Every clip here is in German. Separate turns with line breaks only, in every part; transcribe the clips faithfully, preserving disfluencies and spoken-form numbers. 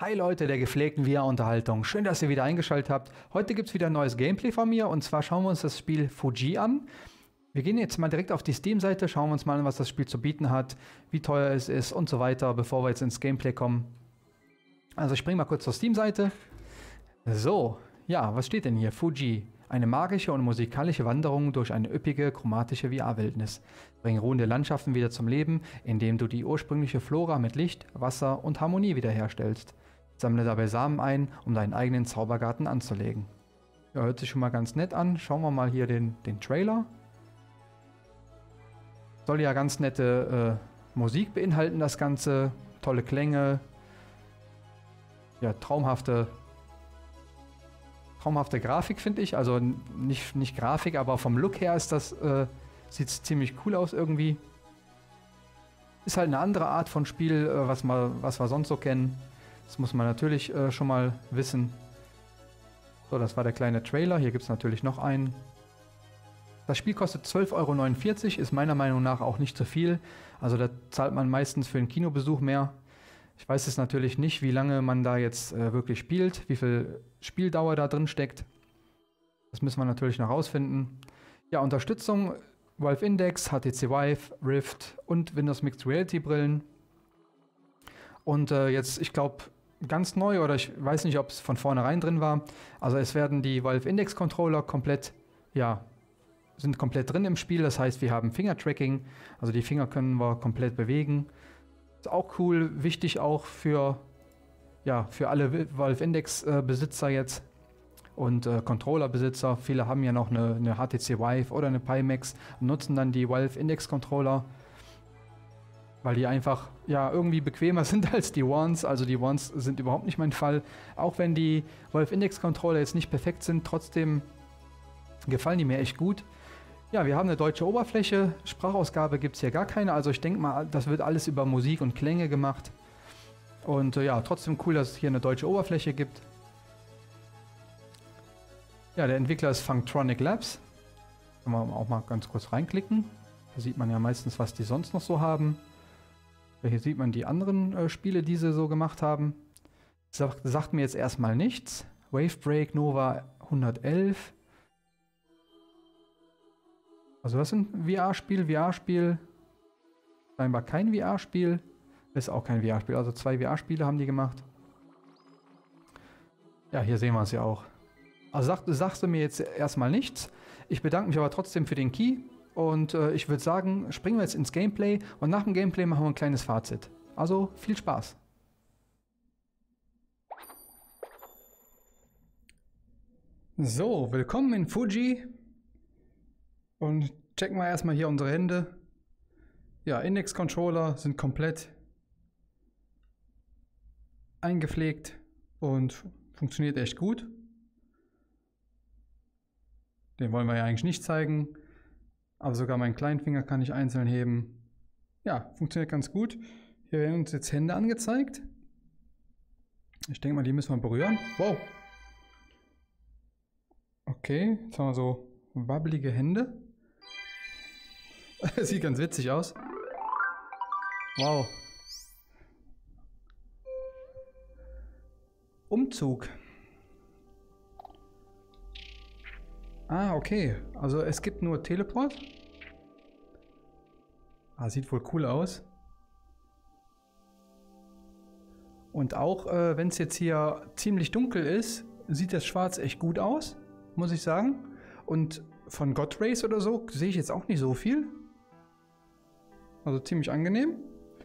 Hi Leute der gepflegten V R-Unterhaltung, schön, dass ihr wieder eingeschaltet habt. Heute gibt es wieder ein neues Gameplay von mir und zwar schauen wir uns das Spiel Fuji an. Wir gehen jetzt mal direkt auf die Steam-Seite, schauen wir uns mal an, was das Spiel zu bieten hat, wie teuer es ist und so weiter, bevor wir jetzt ins Gameplay kommen. Also ich springe mal kurz zur Steam-Seite. So, ja, was steht denn hier? Fuji. Eine magische und musikalische Wanderung durch eine üppige, chromatische V R-Wildnis. Bring ruhende Landschaften wieder zum Leben, indem du die ursprüngliche Flora mit Licht, Wasser und Harmonie wiederherstellst. Sammle dabei Samen ein, um deinen eigenen Zaubergarten anzulegen. Ja, hört sich schon mal ganz nett an. Schauen wir mal hier den, den Trailer. Soll ja ganz nette äh, Musik beinhalten, das Ganze. Tolle Klänge. Ja, traumhafte... Traumhafte Grafik, finde ich. Also nicht, nicht Grafik, aber vom Look her ist das, äh, sieht es ziemlich cool aus irgendwie. Ist halt eine andere Art von Spiel, äh, was, mal, was wir sonst so kennen. Das muss man natürlich äh, schon mal wissen. So, das war der kleine Trailer. Hier gibt es natürlich noch einen. Das Spiel kostet zwölf Euro neunundvierzig, ist meiner Meinung nach auch nicht zu viel. Also da zahlt man meistens für einen Kinobesuch mehr. Ich weiß es natürlich nicht, wie lange man da jetzt äh, wirklich spielt, wie viel Spieldauer da drin steckt. Das müssen wir natürlich noch rausfinden. Ja, Unterstützung, Valve Index, H T C Vive, Rift und Windows Mixed Reality Brillen. Und äh, jetzt, ich glaube, ganz neu, oder ich weiß nicht, ob es von vornherein drin war. Also es werden die Valve Index Controller komplett, ja, sind komplett drin im Spiel. Das heißt, wir haben Finger-Tracking, also die Finger können wir komplett bewegen. Ist auch cool, wichtig auch für, ja, für alle Valve Index äh, Besitzer jetzt und äh, Controller Besitzer. Viele haben ja noch eine, eine H T C Vive oder eine Pimax und nutzen dann die Valve Index Controller, weil die einfach ja irgendwie bequemer sind als die Ones. Also die Ones sind überhaupt nicht mein Fall. Auch wenn die Valve Index Controller jetzt nicht perfekt sind, trotzdem gefallen die mir echt gut. Ja, wir haben eine deutsche Oberfläche, Sprachausgabe gibt es hier gar keine, also ich denke mal, das wird alles über Musik und Klänge gemacht. Und äh, ja, trotzdem cool, dass es hier eine deutsche Oberfläche gibt. Ja, der Entwickler ist Funktronic Labs. Können wir auch mal ganz kurz reinklicken. Hier sieht man ja meistens, was die sonst noch so haben. Ja, hier sieht man die anderen äh, Spiele, die sie so gemacht haben. Sagt, sagt mir jetzt erstmal nichts. Wavebreak Nova hundertelf. Also das ist ein V R-Spiel, V R-Spiel, scheinbar kein V R-Spiel, ist auch kein V R-Spiel, also zwei V R-Spiele haben die gemacht. Ja, hier sehen wir es ja auch. Also sag, sagst du mir jetzt erstmal nichts, ich bedanke mich aber trotzdem für den Key und äh, ich würde sagen, springen wir jetzt ins Gameplay und nach dem Gameplay machen wir ein kleines Fazit. Also viel Spaß. So, willkommen in Fuji. Und checken wir erstmal hier unsere Hände. Ja, Index-Controller sind komplett eingepflegt und funktioniert echt gut. Den wollen wir ja eigentlich nicht zeigen. Aber sogar meinen kleinen Finger kann ich einzeln heben. Ja, funktioniert ganz gut. Hier werden uns jetzt Hände angezeigt. Ich denke mal, die müssen wir berühren. Wow! Okay, jetzt haben wir so wabbelige Hände. Sieht ganz witzig aus. Wow. Umzug. Ah, okay. Also es gibt nur Teleport. Ah, sieht wohl cool aus. Und auch äh, wenn es jetzt hier ziemlich dunkel ist, sieht das Schwarz echt gut aus, muss ich sagen. Und von God Race oder so sehe ich jetzt auch nicht so viel. Also ziemlich angenehm.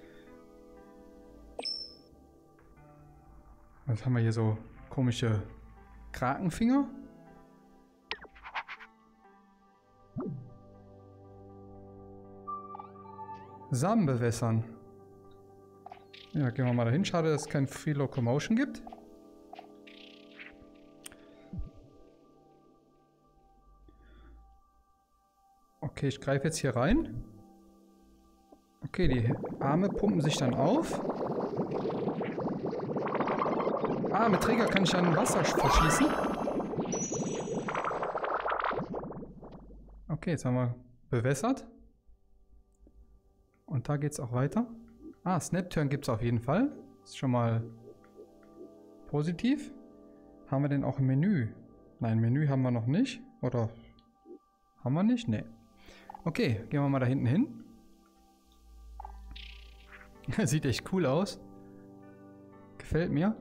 Jetzt haben wir hier so komische Krakenfinger. Samen bewässern. Ja, gehen wir mal dahin. Schade, dass es kein Free Locomotion gibt. Okay, ich greife jetzt hier rein. Okay, die Arme pumpen sich dann auf. Ah, mit Träger kann ich dann Wasser verschließen. Okay, jetzt haben wir bewässert. Und da geht es auch weiter. Ah, Snap-Turn gibt es auf jeden Fall. Ist schon mal positiv. Haben wir denn auch ein Menü? Nein, Menü haben wir noch nicht. Oder haben wir nicht? Nee. Okay, gehen wir mal da hinten hin. Sieht echt cool aus. Gefällt mir.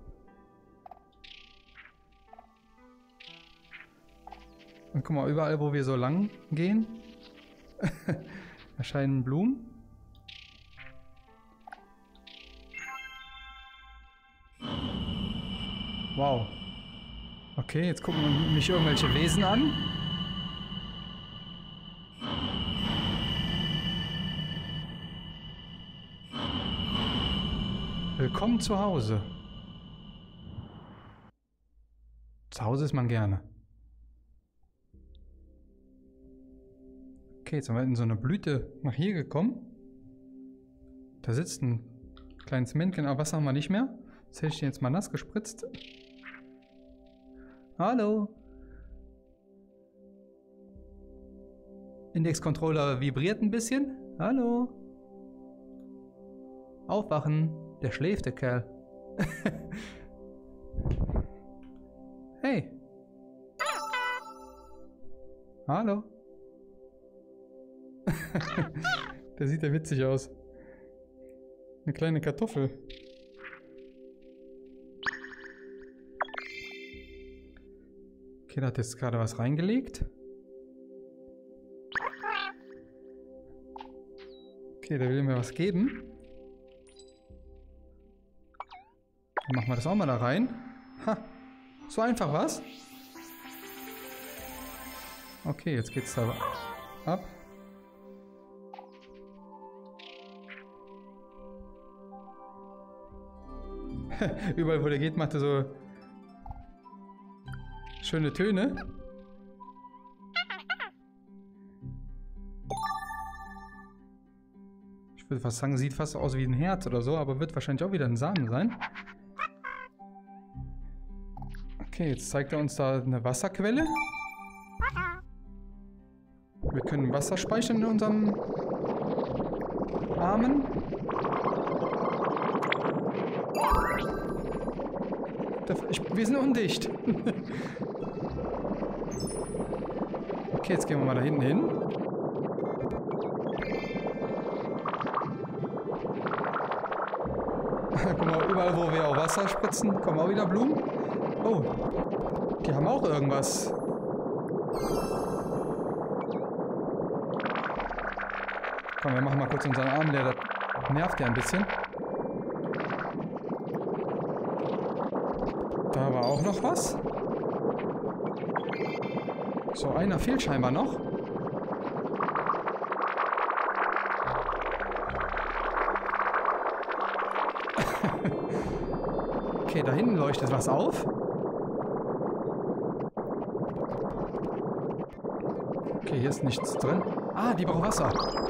Und guck mal, überall, wo wir so lang gehen, erscheinen Blumen. Wow. Okay, jetzt gucken mich irgendwelche Wesen an. Willkommen zu Hause. Zu Hause ist man gerne. Okay, jetzt sind wir in so eine Blüte nach hier gekommen. Da sitzt ein kleines Männchen, aber Wasser haben wir nicht mehr. Das hätte ich den jetzt mal nass gespritzt. Hallo. Index-Controller vibriert ein bisschen. Hallo. Aufwachen. Der schläft, der Kerl. Hey. Hallo. Der sieht ja witzig aus. Eine kleine Kartoffel. Okay, da hat jetzt gerade was reingelegt. Okay, der will mir was geben. Dann machen wir das auch mal da rein. Ha, so einfach was? Okay, jetzt geht's da ab. Überall, wo der geht, macht er so schöne Töne. Ich würde fast sagen, sieht fast aus wie ein Herz oder so, aber wird wahrscheinlich auch wieder ein Samen sein. Okay, jetzt zeigt er uns da eine Wasserquelle. Wir können Wasser speichern in unserem Armen. Ich, wir sind undicht. Okay, jetzt gehen wir mal da hinten hin. Guck mal, überall, wo wir auch Wasser spritzen, kommen auch wieder Blumen. Oh, die haben auch irgendwas. Komm, wir machen mal kurz unseren Arm leer, das nervt ja ein bisschen. Da war auch noch was. So, einer fehlt scheinbar noch. Okay, da hinten leuchtet was auf. Okay, hier ist nichts drin. Ah, die braucht Wasser.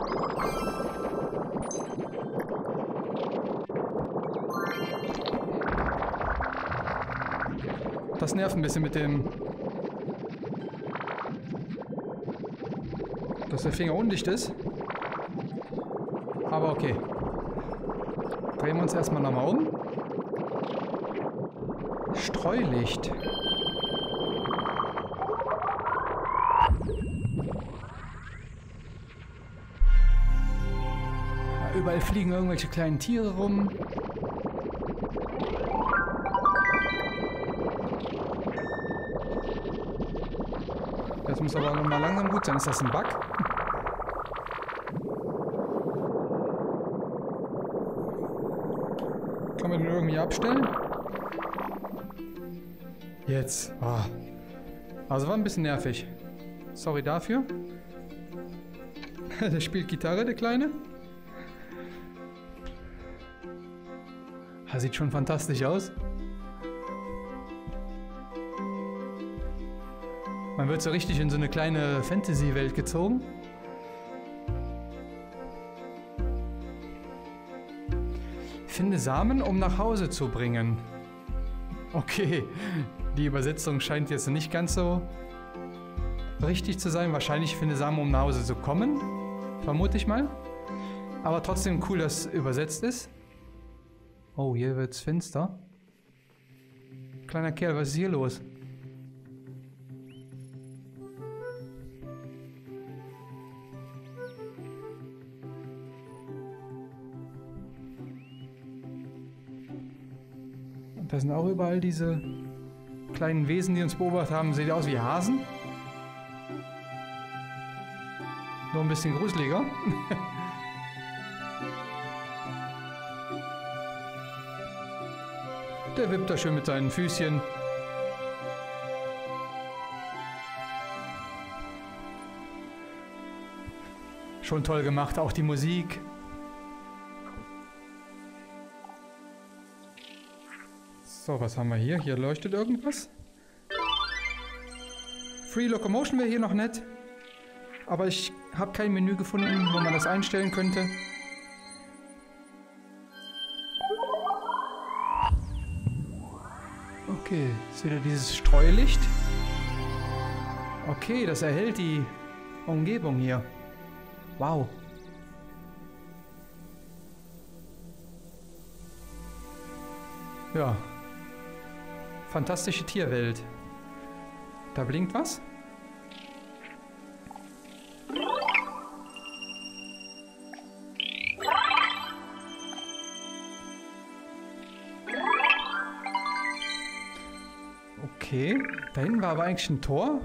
Das nervt ein bisschen mit dem... dass der Finger undicht ist. Aber okay. Drehen wir uns erstmal nochmal um. Streulicht. Ja, überall fliegen irgendwelche kleinen Tiere rum. Das muss aber noch mal langsam gut sein. Ist das ein Bug? Kann man den irgendwie abstellen? Jetzt. Oh. Also war ein bisschen nervig. Sorry dafür. Der spielt Gitarre, der Kleine. Das sieht schon fantastisch aus. Man wird so richtig in so eine kleine Fantasy-Welt gezogen. Finde Samen, um nach Hause zu bringen. Okay, die Übersetzung scheint jetzt nicht ganz so richtig zu sein. Wahrscheinlich finde Samen, um nach Hause zu kommen. Vermute ich mal. Aber trotzdem cool, dass es übersetzt ist. Oh, hier wird's finster. Kleiner Kerl, was ist hier los? Und da sind auch überall diese kleinen Wesen, die uns beobachtet haben. Sieht aus wie Hasen. Nur ein bisschen gruseliger. Der wippt da schön mit seinen Füßchen. Schon toll gemacht, auch die Musik. So, was haben wir hier? Hier leuchtet irgendwas. Free Locomotion wäre hier noch nett. Aber ich habe kein Menü gefunden, wo man das einstellen könnte. Okay, seht ihr dieses Streulicht? Okay, das erhält die Umgebung hier. Wow. Ja. Fantastische Tierwelt. Da blinkt was? Okay, da hinten war aber eigentlich ein Tor.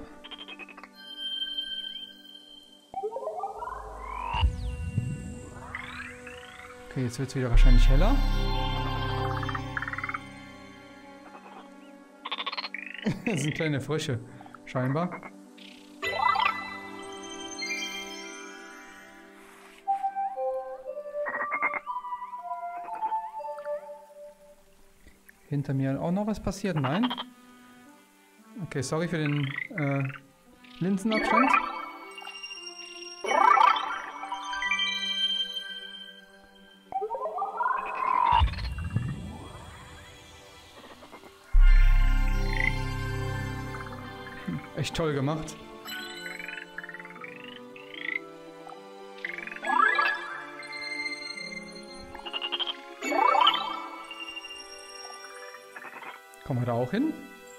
Okay, jetzt wird es wieder wahrscheinlich heller. Das sind kleine Frösche, scheinbar. Hinter mir auch noch was passiert? Nein? Okay, sorry für den äh, Linsenabstand. Echt toll gemacht. Kommen wir da auch hin?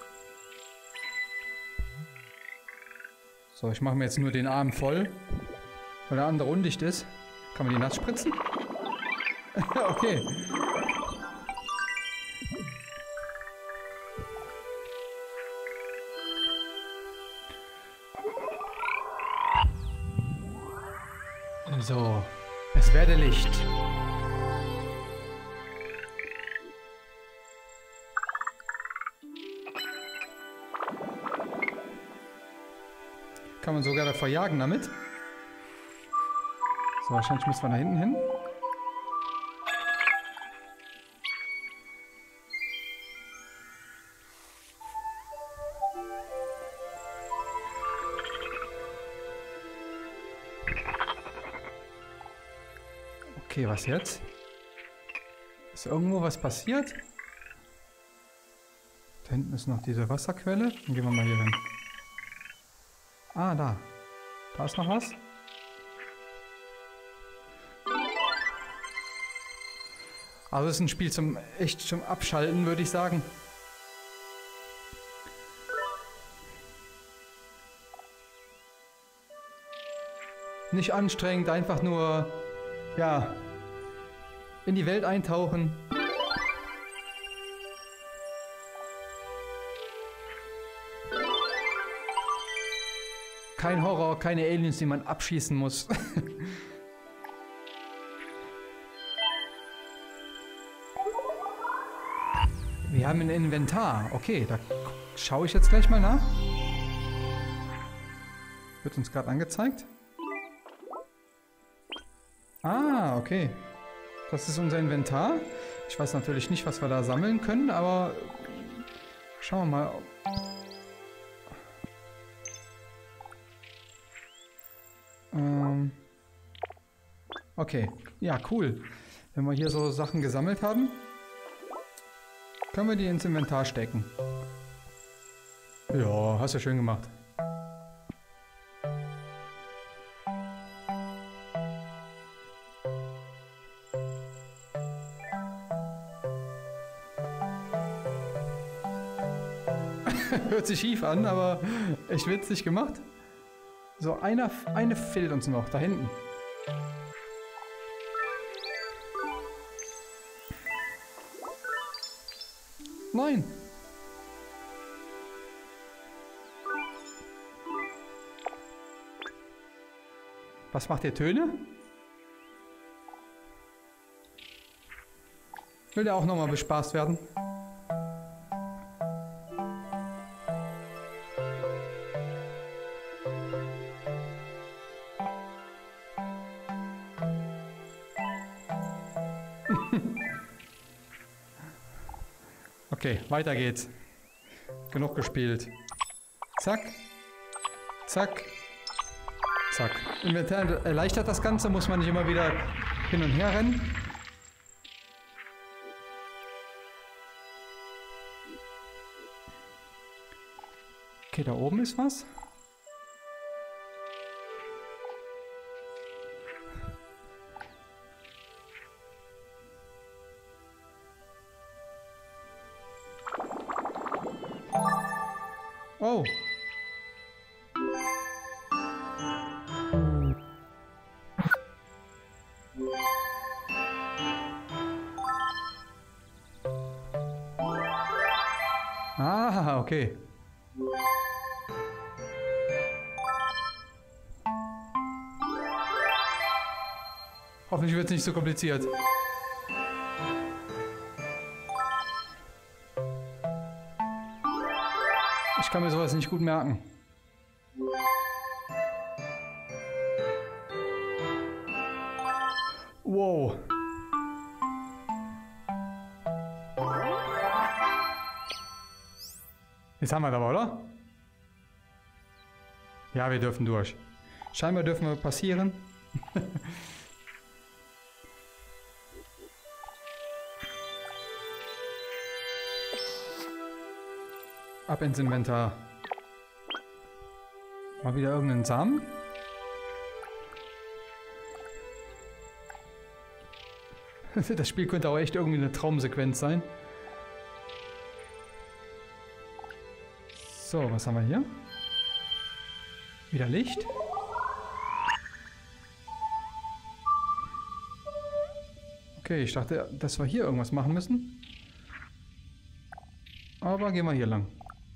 So, ich mache mir jetzt nur den Arm voll, weil der andere undicht ist. Kann man die nass spritzen? Okay. So, es werde Licht. Kann man sogar davor jagen damit. So, wahrscheinlich müssen wir da hinten hin. Okay, was jetzt? Ist irgendwo was passiert? Da hinten ist noch diese Wasserquelle. Dann gehen wir mal hier hin. Ah, da. Da ist noch was. Also es ist ein Spiel zum echt zum Abschalten, würde ich sagen. Nicht anstrengend, einfach nur, ja, in die Welt eintauchen. Kein Horror, keine Aliens, die man abschießen muss. Wir haben ein Inventar. Okay, da schaue ich jetzt gleich mal nach. Wird uns gerade angezeigt. Ah, okay. Das ist unser Inventar. Ich weiß natürlich nicht, was wir da sammeln können, aber schauen wir mal. Ähm okay, ja, cool. Wenn wir hier so Sachen gesammelt haben, können wir die ins Inventar stecken. Ja, hast du schön gemacht. Hört sich schief an, aber echt witzig gemacht. So, einer, eine fehlt uns noch, da hinten. Nein! Was macht der Töne? Will der auch nochmal bespaßt werden? Okay, weiter geht's. Genug gespielt. Zack. Zack. Zack. Inventar erleichtert das Ganze, muss man nicht immer wieder hin und her rennen. Okay, da oben ist was. Oh. Ah, okay. Hoffentlich wird es nicht so kompliziert. Ich kann mir sowas nicht gut merken. Wow. Jetzt haben wir es aber, oder? Ja, wir dürfen durch. Scheinbar dürfen wir passieren. Ab ins Inventar. Mal wieder irgendeinen Samen. Das Spiel könnte auch echt irgendwie eine Traumsequenz sein. So, was haben wir hier? Wieder Licht. Okay, ich dachte, dass wir hier irgendwas machen müssen. Aber gehen wir hier lang.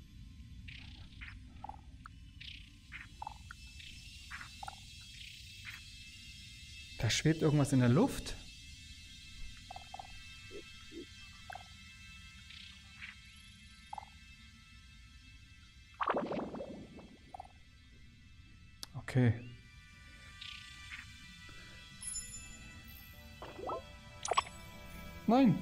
Da schwebt irgendwas in der Luft. Okay. Nein.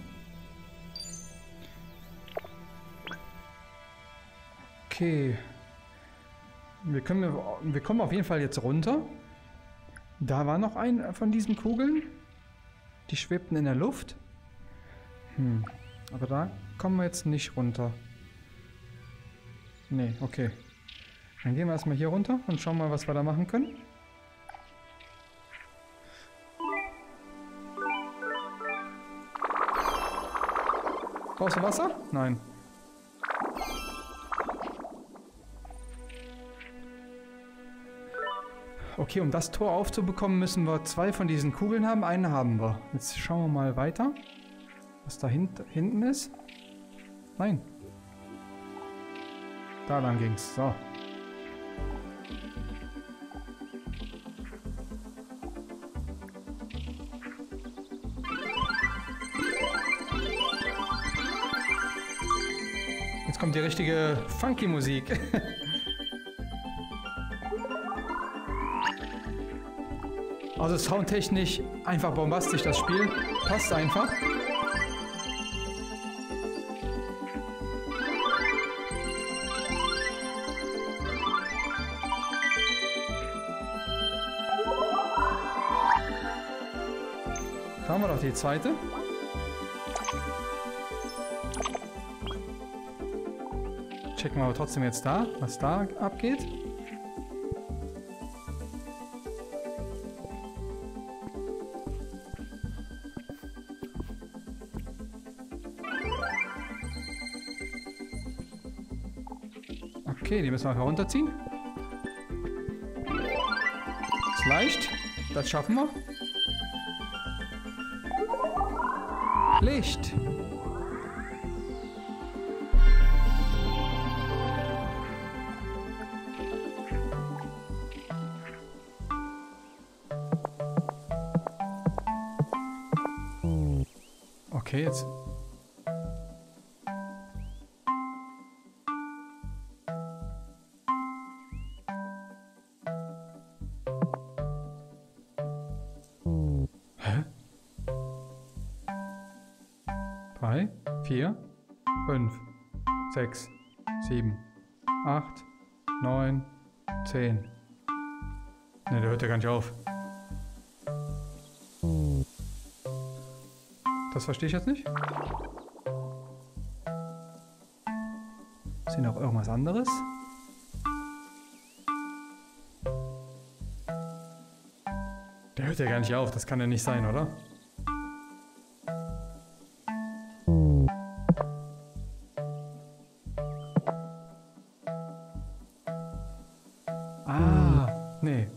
Okay. Wir, können, wir kommen auf jeden Fall jetzt runter. Da war noch ein von diesen Kugeln. Die schwebten in der Luft. Hm. Aber da kommen wir jetzt nicht runter. Nee, okay. Dann gehen wir erstmal hier runter und schauen mal, was wir da machen können. Brauchst du Wasser? Nein. Okay, um das Tor aufzubekommen, müssen wir zwei von diesen Kugeln haben. Eine haben wir. Jetzt schauen wir mal weiter, was da hint hinten ist. Nein. Da lang ging's. So. Jetzt kommt die richtige funky Musik. Also soundtechnisch einfach bombastisch das Spiel. Passt einfach. Da haben wir doch die zweite. Checken wir aber trotzdem jetzt da, was da abgeht. Okay, die müssen wir herunterziehen. Ist leicht. Das schaffen wir. Licht. Okay, jetzt. Hä? Drei, vier, fünf, sechs, sieben, acht, neun, zehn. Ne, der hört ja gar nicht auf. Das verstehe ich jetzt nicht. Ist hier noch irgendwas anderes? Der hört ja gar nicht auf. Das kann ja nicht sein, oder? Ah, nee.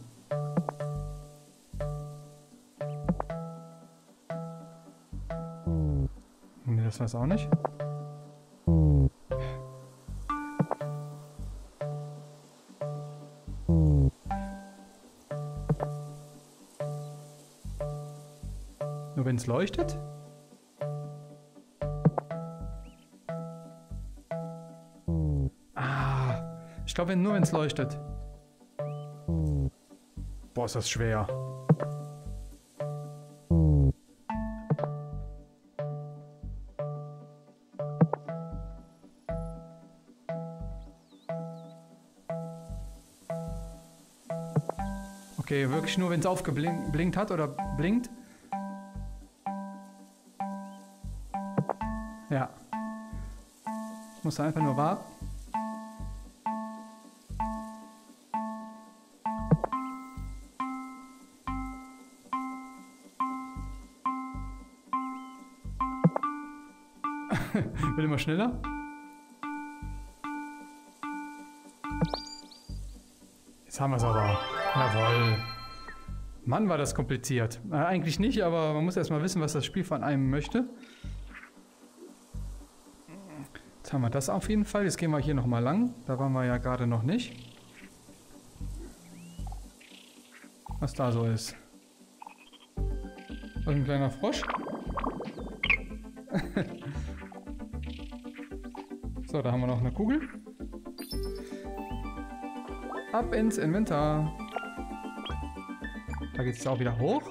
Nee, das war es auch nicht. Nur wenn es leuchtet? Ah, ich glaube nur wenn es leuchtet. Boah, ist das schwer. Okay, wirklich nur, wenn es aufgeblinkt hat oder blinkt. Ja. Ich muss einfach nur warten. Will immer schneller. Jetzt haben wir es aber. Jawohl. Mann, war das kompliziert. Äh, eigentlich nicht, aber man muss erstmal wissen, was das Spiel von einem möchte. Jetzt haben wir das auf jeden Fall. Jetzt gehen wir hier nochmal lang. Da waren wir ja gerade noch nicht. Was da so ist. Was, ein kleiner Frosch? So, da haben wir noch eine Kugel. Ab ins Inventar. Da geht es auch wieder hoch.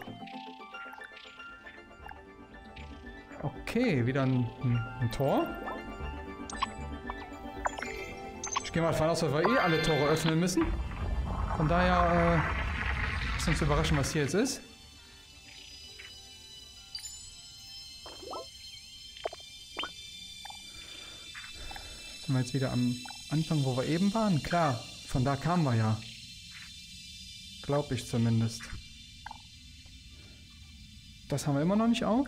Okay, wieder ein, ein, ein Tor. Ich gehe mal davon aus, dass wir eh alle Tore öffnen müssen. Von daher äh, ist uns überraschen, was hier jetzt ist. Sind wir jetzt wieder am Anfang, wo wir eben waren? Klar, von da kamen wir ja. Glaube ich zumindest. Das haben wir immer noch nicht auf.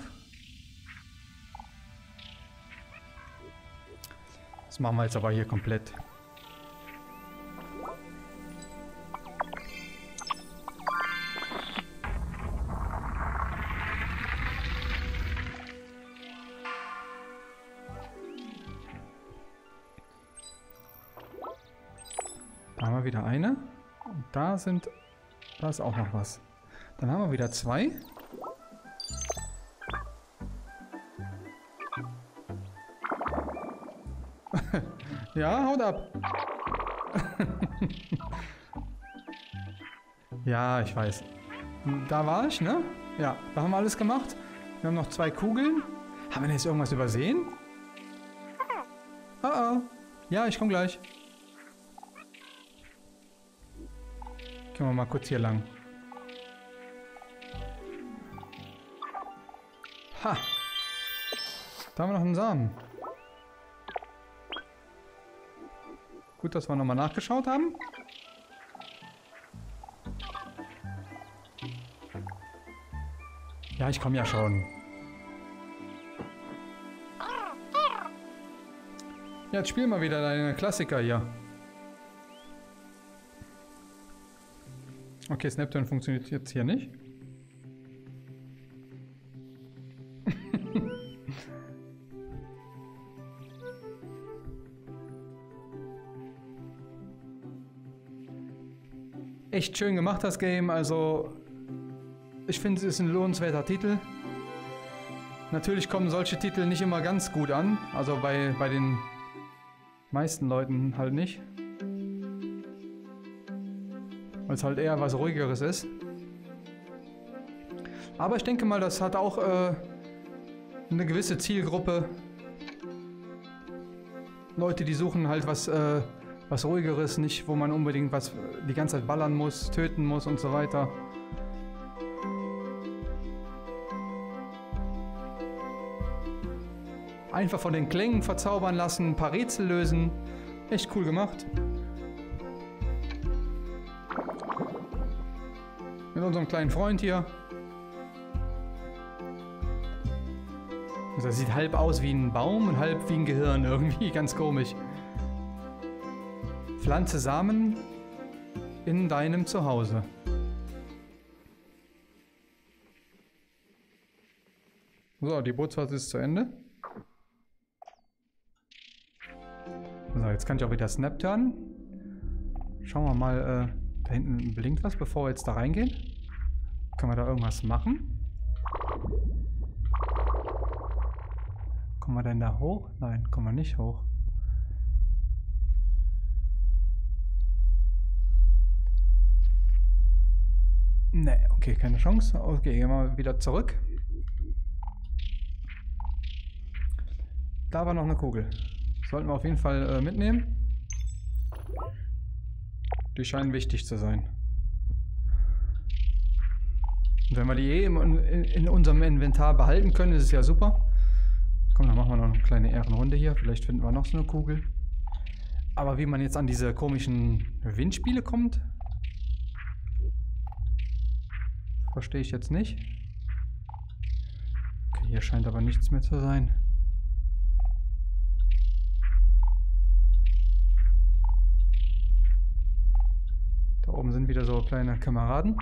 Das machen wir jetzt aber hier komplett. Da haben wir wieder eine. Und da sind... Da ist auch noch was. Dann haben wir wieder zwei. Ja, haut ab. Ja, ich weiß. Da war ich, ne? Ja, da haben wir alles gemacht. Wir haben noch zwei Kugeln. Haben wir denn jetzt irgendwas übersehen? Oh oh. Ja, ich komme gleich. Gehen wir mal kurz hier lang. Ha! Da haben wir noch einen Samen. Gut, dass wir nochmal nachgeschaut haben. Ja, ich komme ja schon. Ja, jetzt spielen wir wieder deine Klassiker hier. Okay, Snapturn funktioniert jetzt hier nicht. Echt schön gemacht, das Game. Also, ich finde, es ist ein lohnenswerter Titel. Natürlich kommen solche Titel nicht immer ganz gut an. Also bei, bei den meisten Leuten halt nicht. Weil es halt eher was Ruhigeres ist. Aber ich denke mal, das hat auch äh, eine gewisse Zielgruppe. Leute, die suchen halt was... Äh, Was Ruhigeres, nicht, wo man unbedingt was die ganze Zeit ballern muss, töten muss und so weiter. Einfach von den Klängen verzaubern lassen, ein paar Rätsel lösen. Echt cool gemacht. Mit unserem kleinen Freund hier. Das sieht halb aus wie ein Baum und halb wie ein Gehirn. Irgendwie ganz komisch. Pflanze Samen in deinem Zuhause. So, die Bootsfahrt ist zu Ende. So, jetzt kann ich auch wieder Snapturn. Schauen wir mal, äh, da hinten blinkt was, bevor wir jetzt da reingehen. Können wir da irgendwas machen? Kommen wir denn da hoch? Nein, kommen wir nicht hoch. Ne, okay, keine Chance. Okay, gehen wir wieder zurück. Da war noch eine Kugel. Sollten wir auf jeden Fall äh, mitnehmen. Die scheinen wichtig zu sein. Und wenn wir die eh in, in, in unserem Inventar behalten können, ist es ja super. Komm, dann machen wir noch eine kleine Ehrenrunde hier. Vielleicht finden wir noch so eine Kugel. Aber wie man jetzt an diese komischen Windspiele kommt, verstehe ich jetzt nicht. Okay, hier scheint aber nichts mehr zu sein. Da oben sind wieder so kleine Kameraden.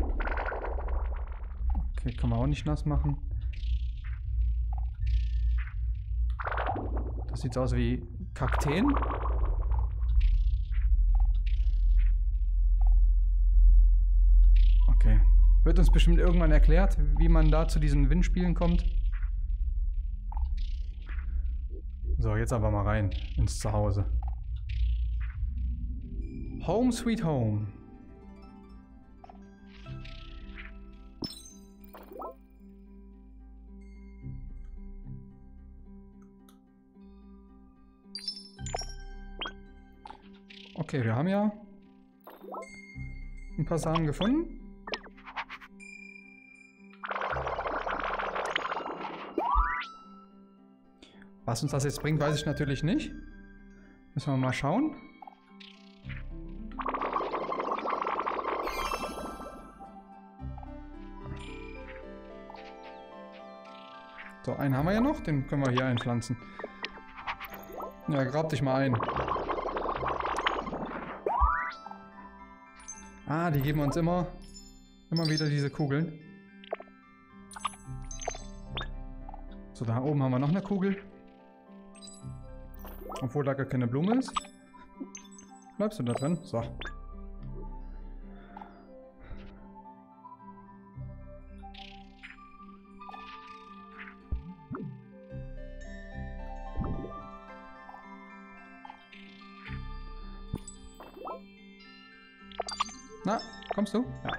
Okay, kann man auch nicht nass machen. Das sieht aus wie Kakteen. Okay. Wird uns bestimmt irgendwann erklärt, wie man da zu diesen Windspielen kommt. So, jetzt aber mal rein ins Zuhause. Home sweet home. Okay, wir haben ja ein paar Samen gefunden. Was uns das jetzt bringt, weiß ich natürlich nicht. Müssen wir mal schauen. So, einen haben wir ja noch. Den können wir hier einpflanzen. Ja, grab dich mal ein. Ah, die geben uns immer, immer wieder diese Kugeln. So, da oben haben wir noch eine Kugel. Obwohl da gar keine Blume ist. Bleibst du da drin? So. Na, kommst du? Ja.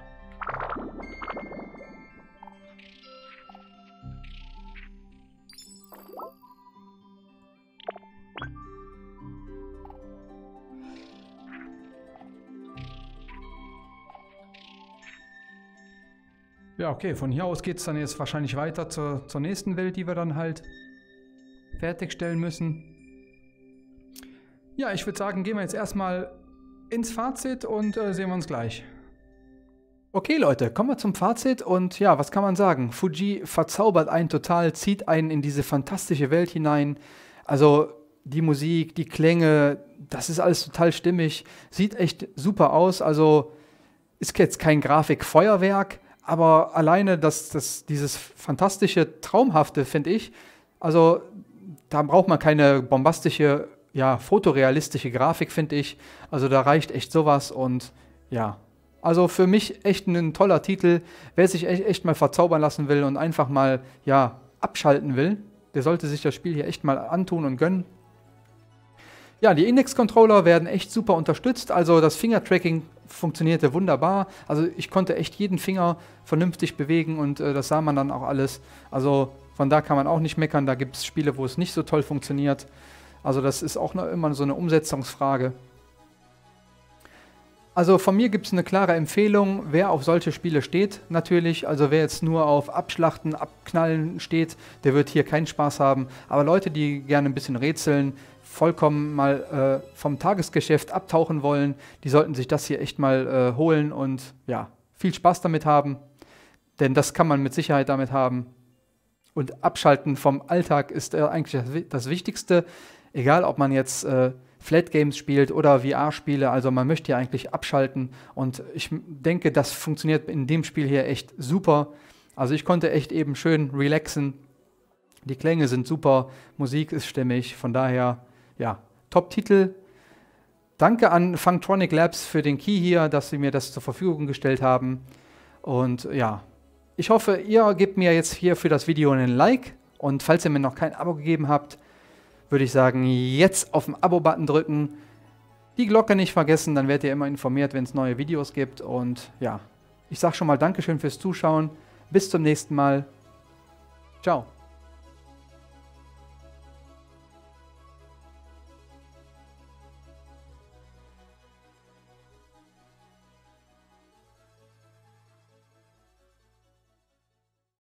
Ja, okay, von hier aus geht es dann jetzt wahrscheinlich weiter zur, zur nächsten Welt, die wir dann halt fertigstellen müssen. Ja, ich würde sagen, gehen wir jetzt erstmal ins Fazit und äh, sehen wir uns gleich. Okay Leute, kommen wir zum Fazit und ja, was kann man sagen? Fuji verzaubert einen total, zieht einen in diese fantastische Welt hinein. Also die Musik, die Klänge, das ist alles total stimmig, sieht echt super aus. Also ist jetzt kein Grafikfeuerwerk, aber alleine das, das, dieses fantastische, traumhafte, finde ich, also da braucht man keine bombastische, ja, fotorealistische Grafik, finde ich. Also da reicht echt sowas und ja, also für mich echt ein toller Titel. Wer sich echt, echt mal verzaubern lassen will und einfach mal, ja, abschalten will, der sollte sich das Spiel hier echt mal antun und gönnen. Ja, die Index-Controller werden echt super unterstützt, also das Finger-Tracking funktionierte wunderbar. Also ich konnte echt jeden Finger vernünftig bewegen und äh, das sah man dann auch alles. Also von da kann man auch nicht meckern, da gibt es Spiele, wo es nicht so toll funktioniert. Also das ist auch noch immer so eine Umsetzungsfrage. Also von mir gibt es eine klare Empfehlung, wer auf solche Spiele steht natürlich. Also wer jetzt nur auf Abschlachten, Abknallen steht, der wird hier keinen Spaß haben. Aber Leute, die gerne ein bisschen rätseln, vollkommen mal äh, vom Tagesgeschäft abtauchen wollen, die sollten sich das hier echt mal äh, holen und ja, viel Spaß damit haben. Denn das kann man mit Sicherheit damit haben. Und Abschalten vom Alltag ist äh, eigentlich das, das Wichtigste. Egal, ob man jetzt äh, Flat Games spielt oder V R-Spiele, also man möchte ja eigentlich abschalten und ich denke, das funktioniert in dem Spiel hier echt super. Also ich konnte echt eben schön relaxen, die Klänge sind super, Musik ist stimmig, von daher, ja, Top-Titel. Danke an Funktronic Labs für den Key hier, dass sie mir das zur Verfügung gestellt haben und ja, ich hoffe, ihr gebt mir jetzt hier für das Video einen Like und falls ihr mir noch kein Abo gegeben habt, würde ich sagen, jetzt auf den Abo-Button drücken, die Glocke nicht vergessen, dann werdet ihr immer informiert, wenn es neue Videos gibt. Und ja, ich sage schon mal Dankeschön fürs Zuschauen. Bis zum nächsten Mal. Ciao.